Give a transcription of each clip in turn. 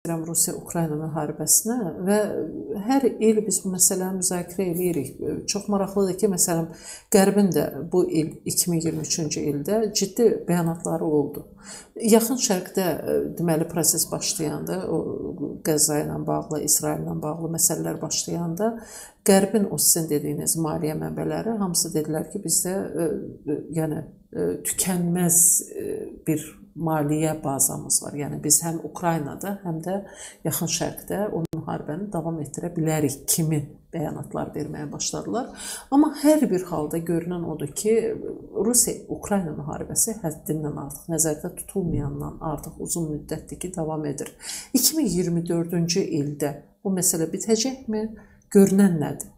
istəyirəm Rusiya-Ukrayna müharibəsinə və hər il biz bu məsələni müzakirə edirik. Çox maraqlıdır ki, məsələn, Qərbin də bu il 2023-cü ildə ciddi bəyanatları oldu. Yaxın Şərqdə deməli proses başlayanda, o Qəzza ilə bağlı, İsrail ilə bağlı məsələlər başlayanda Qərbin o sizin dediyiniz maliyyə mənbələri hamısı dedilər ki, bizdə yəni tükənməz bir maliyyə bazamız var. Yəni biz həm Ukraynada, həm də Yaxın Şərqdə o müharibəni davam etdirə bilərik kimi bəyanatlar verməyə başladılar. Amma hər bir halda görünən odur ki, Rusiya-Ukrayna müharibəsi həddindən artıq nəzərdə tutulmayandan artıq uzun müddətdir ki, davam edir. 2024-cü ildə bu məsələ bitəcəkmi? Görünən nədir?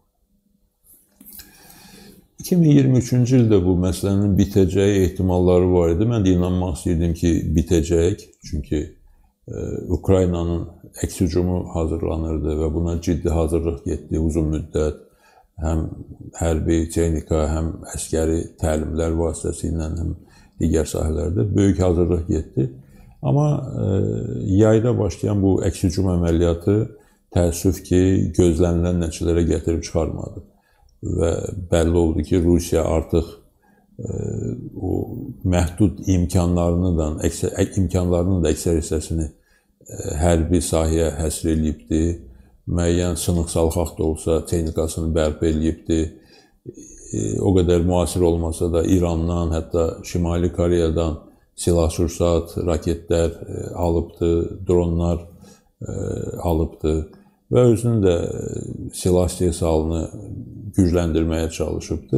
2023-cü ildə bu məsələnin bitəcəyi ehtimalları var idi. Mən də inanmaq istəyirdim ki, bitəcək. Çünki Ukraynanın əks hücumu hazırlanırdı və buna ciddi hazırlıq getdi uzun müddət. Həm hərbi texnika, həm əskəri təlimlər vasitəsilə, həm digər sahələrdə böyük hazırlıq getdi. Amma yayda başlayan bu əks hücum əməliyyatı təəssüf ki, gözlənilən nəticələrə gətirib çıxarmadı. Və bəlli oldu ki, Rusiya artıq o məhdud imkanlarının da əksər hissəsini hərbi sahəyə həsr edibdi. Müəyyən sınıq-salxaq da olsa texnikasını bərpa edibdi. O qədər müasir olmasa da İrandan, hətta Şimali Koreyadan silah-sursat, raketlər alıbdı, dronlar alıbdı və özünün də silah istehsalını gücləndirməyə çalışıbdı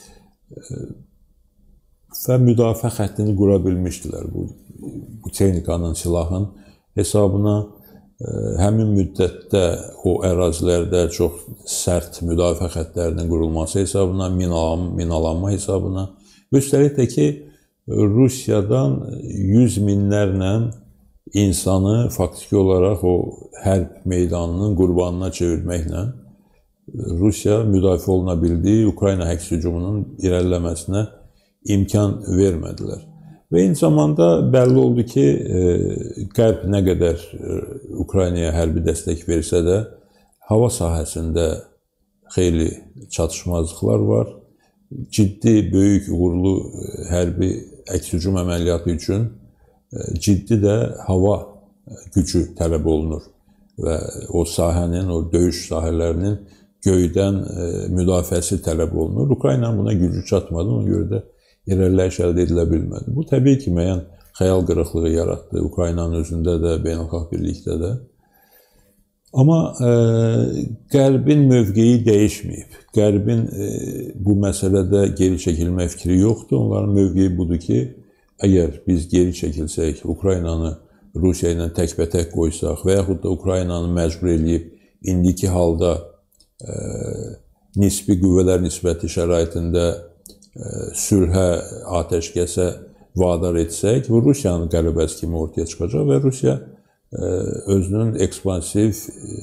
və müdafiə xəttini qura bilmişdilər bu texnikanın, silahın hesabına. Həmin müddətdə o ərazilərdə çox sərt müdafiə xəttlərinin qurulması hesabına, minalanma hesabına. Üstəlik də ki, Rusiyadan 100 minlərlə insanı faktiki olaraq o hərb meydanının qurbanına çevirməklə Rusiya müdafiə oluna bildiyi Ukrayna əks hücumunun irəliləməsinə imkan vermədilər. Və eyni zamanda bəlli oldu ki, Qərb nə qədər Ukraynaya hərbi dəstək versə də, hava sahəsində xeyli çatışmazlıqlar var. Ciddi, böyük, uğurlu hərbi əks hücum əməliyyatı üçün ciddi də hava gücü tələb olunur və o sahənin, o döyüş sahələrinin göydən müdafiəsi tələb olunur. Ukraynanın buna gücü çatmadı, ona görə də irəliləyiş əldə edilə bilmədi. Bu, təbii ki, müəyyən xəyal qırıqlığı yaratdı Ukraynanın özündə də, beynəlxalq birlikdə də. Amma Qərbin mövqeyi dəyişməyib. Qərbin bu məsələdə geri çəkilmə fikri yoxdur. Onların mövqeyi budur ki, əgər biz geri çəkilsək, Ukraynanı Rusiya ilə təkbətək qoysaq və yaxud da Ukraynanı məcbur edib indiki halda nisbi qüvvələr nisbəti şəraitində sülhə, atəşkəsə vadar etsək, Rusiyanın qələbəsi kimi ortaya çıxacaq və Rusiya özünün ekspansiv,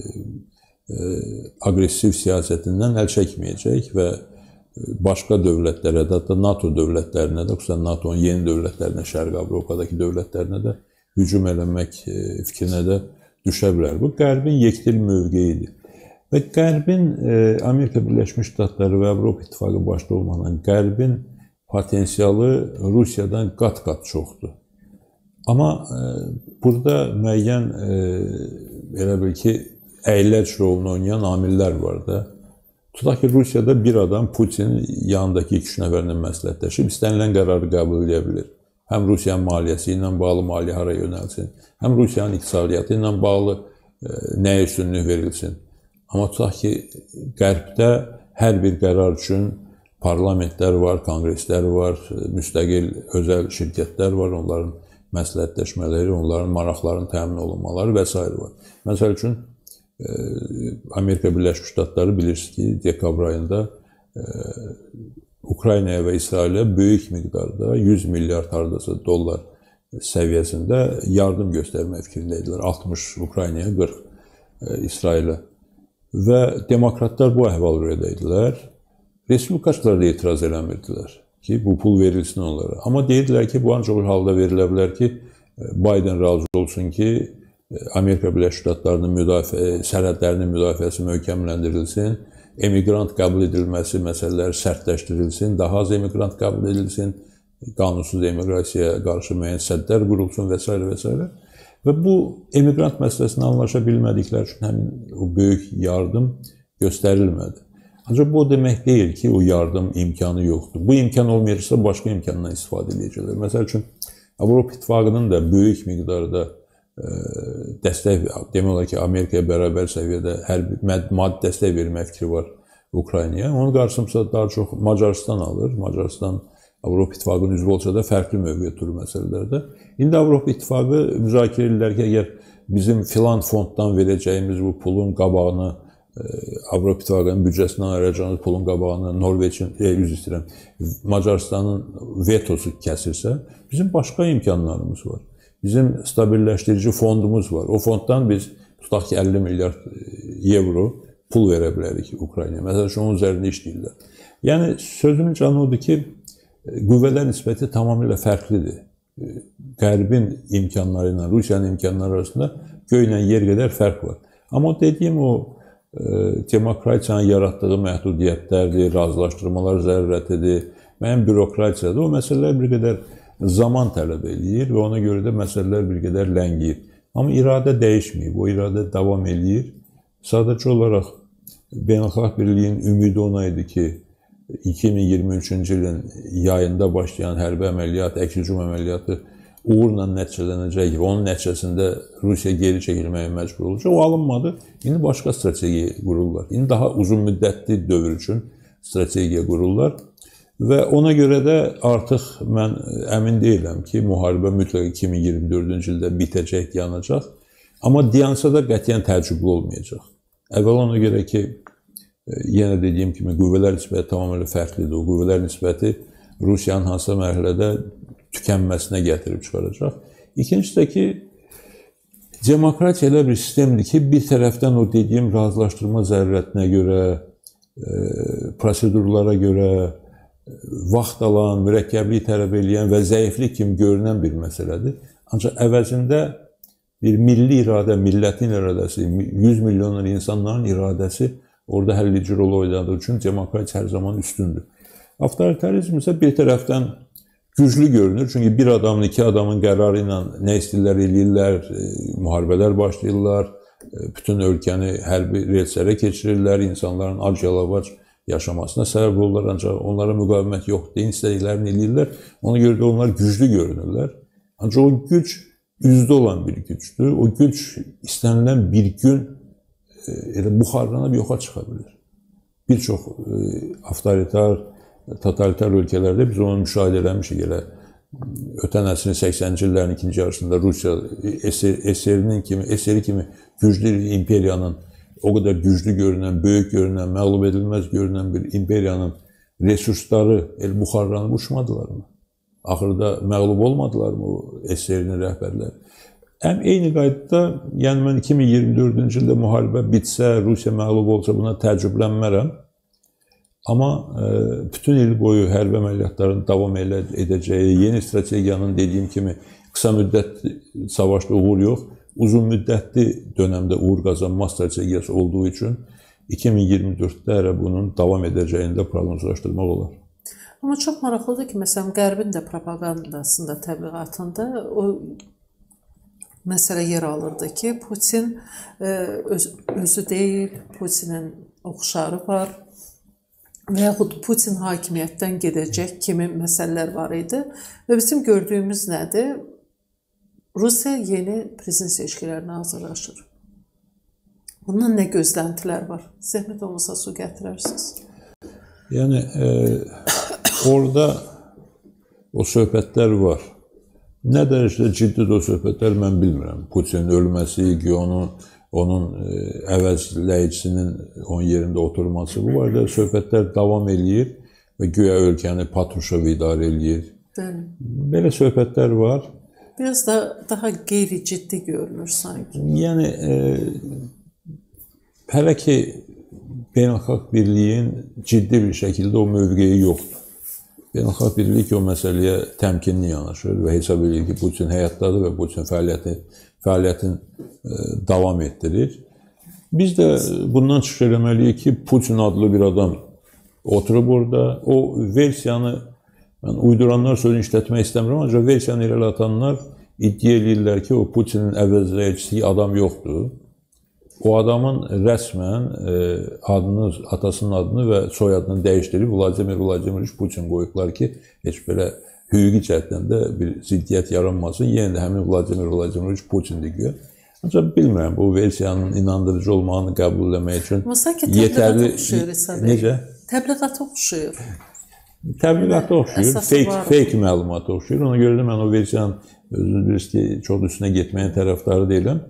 aqressiv siyasətindən əl çəkməyəcək və başqa dövlətlərə də, hətta NATO dövlətlərinə də, xüsusən NATO'nun yeni dövlətlərinə, Şərq Avropadakı dövlətlərinə də hücum eləmək fikrinə də düşə bilər. Bu, Qərbin yekdil mövqeyidir. Və Qərbin, Amerika Birləşmiş Ştatları və Avropa İttifaqı başda olmadan Qərbin potensialı Rusiyadan qat-qat çoxdur. Amma burada müəyyən, elə bil ki, əyləc rolunu oynayan amillər var da. Tutaq ki, Rusiyada bir adam Putinin yanındakı 2-3 nəfərlə məsləhətləşib, istənilən qərarı qəbul edə bilir. Həm Rusiyanın maliyyəsi ilə bağlı maliyyə hara yönəlsin, həm Rusiyanın iqtisadiyyatı ilə bağlı nəyə üstünlük verilsin. Amma tutaq ki, Qərbdə hər bir qərar üçün parlamentlər var, konqreslər var, müstəqil özəl şirkətlər var, onların məsləhətləşmələri, onların maraqlarının təmin olunmaları və s. var. Məsəl üçün, Amerika Birləşmiş Ştatları bilirsiniz ki, dekabr ayında Ukraynaya və İsrailə böyük miqdarda 100 milyard hardasa dollar səviyyəsində yardım göstərmə fikrindəydilər. 60 Ukraynaya, 40 İsrailə. Və demokratlar bu əhval-ruhiyyədə idilər. Respublikaçılar da etiraz eləmirdilər ki, bu pul verilsin onlara. Amma deyirdilər ki, bu ancaq bir halda verilə bilər ki, Biden razı olsun ki, Amerika Birləşmiş Ştatlarının sərhədlərinin müdafiəsi möhkəmləndirilsin, emigrant qəbul edilməsi məsələləri sərtləşdirilsin, daha az emigrant qəbul edilsin, qanunsuz emiqrasiyaya qarşı müəyyən səddlər qurulsun və s. və s. Və bu emigrant məsələsini anlaşa bilmədikləri üçün həmin o böyük yardım göstərilmədi. Ancaq bu o demək deyil ki, o yardım imkanı yoxdur. Bu imkan olmayırsa başqa imkandan istifadə edəcəklər. Məsəl üçün, Avropa İttifaqının da böyük miqdarda dəstək, demək olar ki, Amerikaya bərabər səviyyədə maddi dəstək vermək fikri var Ukraynaya. Onun qarşısında daha çox Macarıstan alır. Macarıstan Avropa İttifaqının üzvü olsa da fərqli mövqe turur məsələlərdə. İndi Avropa İttifaqı müzakirə edirlər ki, əgər bizim filan fonddan verəcəyimiz bu pulun qabağını, Avropa İttifaqının büdcəsindən ayıracağımız pulun qabağını Norveçin, Macarıstanın vetosu kəsirsə, bizim başqa imkanlarımız var. Bizim stabilləşdirici fondumuz var. O fonddan biz tutaq ki, 50 milyard euro pul verə bilərik Ukraynaya. Məsələn, onun üzərində işləyirlər. Yəni, sözümün canı odur ki, qüvvələr nisbəti tamamilə fərqlidir. Qərbin imkanları ilə Rusiyanın imkanları arasında göylə yer qədər fərq var. Amma dediyim o demokratiyanın yaratdığı məhdudiyyətlərdir, razılaşdırmalar zərurətidir, müəyyən bürokratiyadır. O məsələlər bir qədər zaman tələb edir və ona görə də məsələlər bir qədər ləngiyir. Amma iradə dəyişməyib, o iradə davam edir. Sadəcə olaraq beynəlxalq birliyin ümidi ona idi ki, 2023-cü ilin yayında başlayan hərbi əməliyyat, əks-hücum əməliyyatı uğurla nəticələnəcək və onun nəticəsində Rusiya geri çəkilməyə məcbur olacaq. O alınmadı. İndi başqa strategiya qururlar. İndi daha uzun müddətli dövr üçün strategiya qururlar. Və ona görə də artıq mən əmin deyiləm ki, müharibə mütləq 2024-cü ildə bitəcək, dayanacaq. Amma dayansa da qətiyyən təəccüblü olmayacaq. Əvvəl ona görə ki, yenə dediyim kimi, qüvvələr nisbəti tamamilə fərqlidir. O qüvvələr nisbəti Rusiyanın hansısa mərhələdə tükənməsinə gətirib çıxaracaq. İkincisi də ki, demokratiya elə bir sistemdir ki, bir tərəfdən o dediyim razılaşdırma zərurətinə görə, prosedurlara görə, vaxt alan, mürəkkəblik tələb edən və zəiflik kimi görünən bir məsələdir. Ancaq əvəzində bir milli iradə, millətin iradəsi, 100 milyon insanların iradəsi orada həllici rol oynadığı üçün demokratiya hər zaman üstündür. Avtoritarizm isə bir tərəfdən güclü görünür. Çünki bir adamın, iki adamın qərarı ilə nə istəyirlər, eləyirlər, müharibələr başlayırlar, bütün ölkəni hərbi relslərə keçirirlər, insanların ac-yalavac yaşamasına səbəb olurlar, ancaq onlara müqavimət yoxdur, istədiklərini eləyirlər. Ona görə də onlar güclü görünürlər. Ancaq o güc üzdə olan bir gücdür. O güc istənilən bir gün buxarlanıb yoxa çıxa bilir. Bir çox avtoritar, totalitar ölkələrdə biz onu müşahidə eləmişik. Ötən əsrin 80-ci illərin ikinci yarısında Rusiya SR kimi güclü imperiyanın, o qədər güclü görünən, böyük görünən, məğlub edilməz görünən bir imperiyanın resursları buxarlanıb uçmadılarmı? Axırda məğlub olmadılarmı o SR-nin rəhbərləri? Eyni qaydada, yəni mən 2024-cü ildə müharibə bitsə, Rusiya məğlub olsa buna təəccüblənmərəm. Amma bütün il boyu hərbi əməliyyatların davam edəcəyi, yeni strategiyanın dediyim kimi qısa müddətli savaşda uğur yox, uzun müddətli dönəmdə uğur qazanma strategiyası olduğu üçün 2024-də bunun davam edəcəyini də proqnozlaşdırmaq olar. Amma çox maraqlıdır ki, məsələn, Qərbin də propagandasında, təbliğatında o məsələ yer alırdı ki, Putin özü deyil, Putinin oxşarı var və yaxud Putin hakimiyyətdən gedəcək kimi məsələlər var idi. Və bizim gördüyümüz nədir? Rusiya yeni prezident seçkilərinə hazırlaşır. Bundan nə gözləntilər var? Zəhmət olmasa su gətirərsiniz. Yəni, orada o söhbətlər var. Nə dərəcədə ciddidir o söhbətlər mən bilmirəm. Putinin ölməsi, onun əvəzləyicisinin onun yerində oturması, bu barədə söhbətlər davam eləyir və güya ölkəni Patruşev idarə eləyir. Belə söhbətlər var. Biraz da daha qeyri-ciddi görünür sanki. Yəni, hələ ki, beynəlxalq birliyin ciddi bir şəkildə o mövqeyi yoxdur. beynəlxalq birlik o məsələyə təmkinli yanaşır və hesab edir ki, Putin həyatdadır və Putin fəaliyyətin davam etdirir. Biz də bundan çıxış eləməliyik ki, Putin adlı bir adam oturub orada. O versiyanı, mən uyduranlar sözünü işlətmək istəmirəm, ancaq versiyanı irəli atanlar iddia edirlər ki, o Putinin əvəzləyicisi adam yoxdur. O adamın rəsmən adını, atasının adını və soyadını dəyişdirib Vladimir Vladimiroviç Putin qoyublar ki, heç belə hüquqi cəhətdən də bir ziddiyyət yaranmasın. Yenə də həmin Vladimir Vladimiroviç Putindir güya. Ancaq bilmirəm, bu versiyanın inandırıcı olmağını qəbul etmək üçün yetərli... Necə? Təbliğata oxşuyur. Təbliğata oxşuyur, fake məlumata oxşuyur. Ona görə də mən o versiyanın özünüz bilirsiniz ki, çox üstünə getməyin tərəfdarı deyiləm.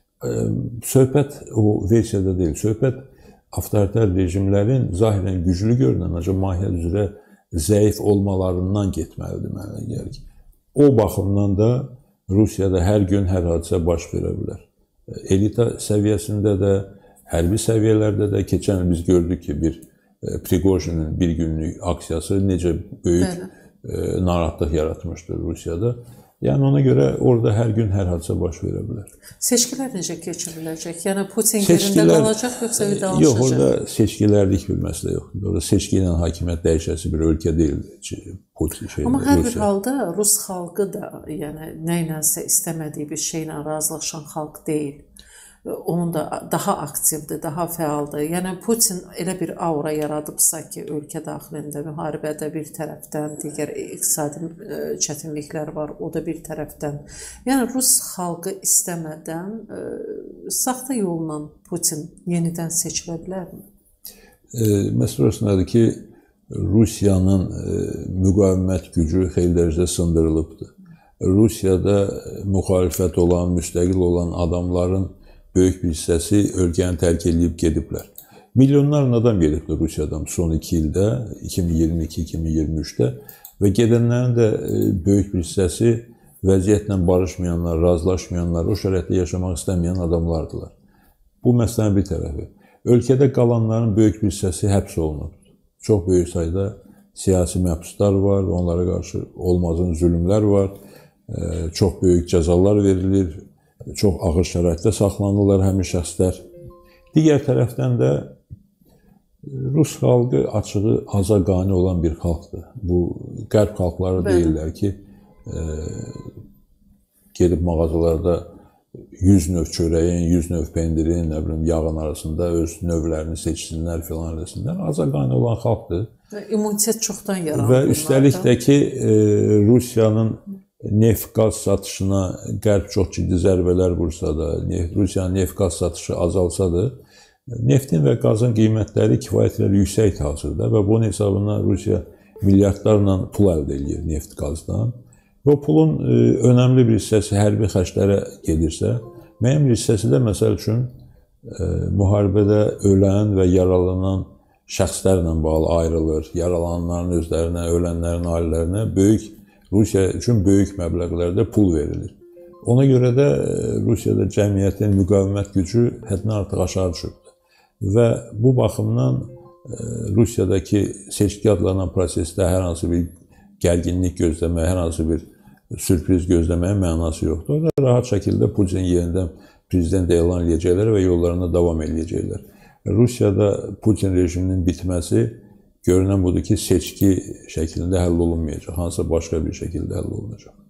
Söhbət o versiyada deyil. Söhbət avtoritar rejimlərin zahirən güclü görünən, ancaq mahiyyət üzrə zəif olmalarından getməlidir mənə gəlir ki. O baxımdan da Rusiyada hər gün hər hadisə baş verə bilər. Elita səviyyəsində də, hərbi səviyyələrdə də keçən il biz gördük ki, bir Prigojinin bir günlük aksiyası necə böyük narahatlıq yaratmışdır Rusiyada. Yəni ona görə orada hər gün hər hadisə baş verə bilər. Seçkilər necə keçiriləcək? Yəni Putin yerində qalacaq yoxsa vidalaşacaq? Yox, orada seçkilərlik bir məsələ yoxdur. Orada seçki ilə hakimiyyət dəyişəsi bir ölkə deyildir. Amma hər bir halda Rus xalqı da yəni nə ilənsə istəmədiyi bir şeylə razılaşan xalq deyil. Onun da daha aktivdir, daha fəaldır. Yəni Putin elə bir aura yaradıbsa ki, ölkə daxilində müharibədə bir tərəfdən, digər iqtisadi çətinliklər var, o da bir tərəfdən. Yəni Rus xalqı istəmədən saxta yolla Putin yenidən seçilə bilərmi? Məsələ orasındadır ki, Rusiyanın müqavimət gücü xeyli dərəcədə sındırılıbdır. Rusiyada müxalifət olan, müstəqil olan adamların böyük bir hissəsi ölkəni tərk edib gediblər. Milyonlarla adam gedibdir Rusiyadan son 2 ildə, 2022-2023-də və gedənlərin də böyük bir hissəsi vəziyyətlə barışmayanlar, razılaşmayanlar, o şəraitdə yaşamaq istəməyən adamlardılar. Bu məsələnin bir tərəfi. Ölkədə qalanların böyük bir hissəsi həbs olunub. Çox böyük sayda siyasi məhbuslar var, onlara qarşı olmazın zülmlər var, çox böyük cəzalar verilir, çox ağır şəraitdə saxlanırlar həmin şəxslər. Digər tərəfdən də Rus xalqı açığı aza qane olan bir xalqdır. Bu qərb xalqları deyirlər ki, gedib mağazalarda 100 növ çörəyin, 100 növ pendirin, nə bilim, yağın arasında öz növlərini seçsinlər filan eləsinlər. Aza qane olan xalqdır. İmmunitet çoxdan yaranır. Və üstəlik də ki, Rusiyanın neft-qaz satışına qərb çox ciddi zərbələr vursa da, Rusiyanın neft-qaz satışı azalsa da, neftin və qazın qiymətləri kifayət yüksəkdir hazırda və bunun hesabına Rusiya milyardlarla pul əldə edir neft-qazdan. Və o pulun önəmli bir hissəsi hərbi xərclərə gedirsə, müəyyən bir hissəsi də məsəl üçün müharibədə ölən və yaralanan şəxslərlə bağlı ayrılır, yaralananların özlərinə, ölənlərin ailələrinə Rusiya üçün böyük məbləğlərdə pul verilir. Ona görə də Rusiyada cəmiyyətin müqavimət gücü həddindən artıq aşağı düşübdür. Və bu baxımdan Rusiyadakı seçki adlanan prosesdə hər hansı bir gərginlik gözləməyə, hər hansı bir sürpriz gözləməyə mənası yoxdur. Orada rahat şəkildə Putin yenidən prezident elan edəcəklər və yollarına davam edəcəklər. Rusiyada Putin rejiminin bitməsi görünən budur ki, seçki şəklində həll olunmayacaq, hansısa başqa bir şəkildə həll olunacaq.